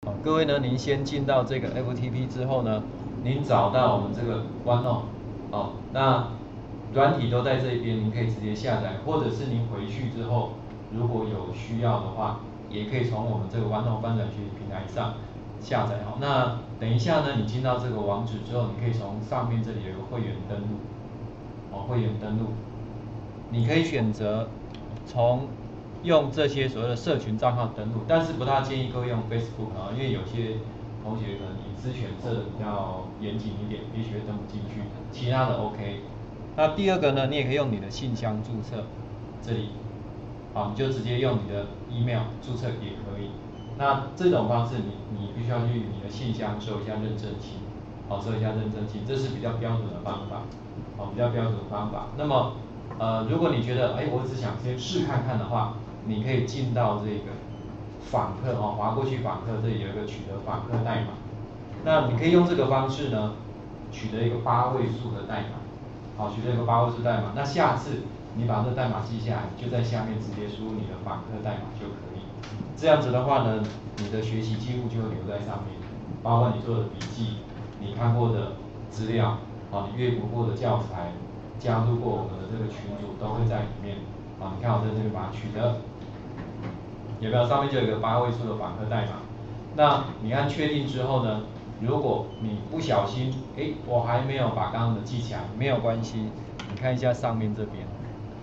各位呢，您先进到这个 FTP 之后呢，您找到我们这个 OneNote，那软体都在这边，您可以直接下载，或者是您回去之后，如果有需要的话，也可以从我们这个 OneNote 翻转学习平台上下载。那等一下呢，你进到这个网址之后，你可以从上面这里有一个会员登录，会员登录，你可以选择从用这些所谓的社群账号登录，但是不大建议各位用 Facebook 因为有些同学可能隐私权设的比较严谨一点，也许会登不进去，其他的 OK。那第二个呢，你也可以用你的信箱注册，这里，你就直接用你的 email 注册也可以。那这种方式你必须要去你的信箱收一下认证信，收一下认证信，这是比较标准的方法，比较标准的方法。那么如果你觉得我只想先试看看的话，你可以进到这个访客滑过去访客，这里有一个取得访客代码。那你可以用这个方式呢，取得一个8位数的代码，取得一个8位数代码。那下次你把这代码记下来，就在下面直接输入你的访客代码就可以。这样子的话呢，你的学习记录就会留在上面，包括你做的笔记、你看过的资料，你阅读过的教材。加入过我们的这个群组都会在里面，你看我在这边把它取得，有没有？上面就有一个8位数的访客代码。那你按确定之后呢，如果你不小心，我还没有把刚刚的记起来，没有关系，你看一下上面这边，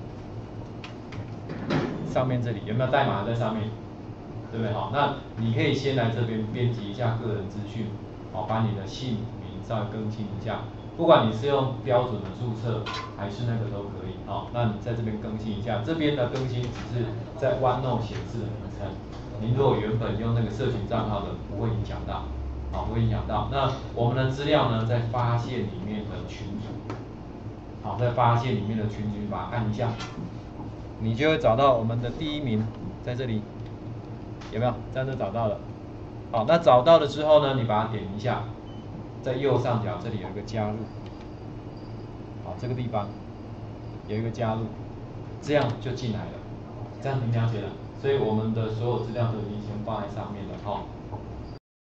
上面这里有没有代码在上面？对不对？那你可以先来这边编辑一下个人资讯，把你的姓名稍微更新一下。不管你是用标准的注册还是那个都可以，那你在这边更新一下。这边的更新只是在 OneNote 显示的名称，您如果原本用那个社群账号的，不会影响到，不会影响到。那我们的资料呢，在发现里面的群组，在发现里面的群组把它按一下，你就会找到我们的第一名在这里，有没有？这样就找到了。那找到了之后呢，你把它点一下。在右上角这里有一个加入，这个地方有一个加入，这样就进来了，这样您了解了。所以我们的所有资料都已经先放在上面了，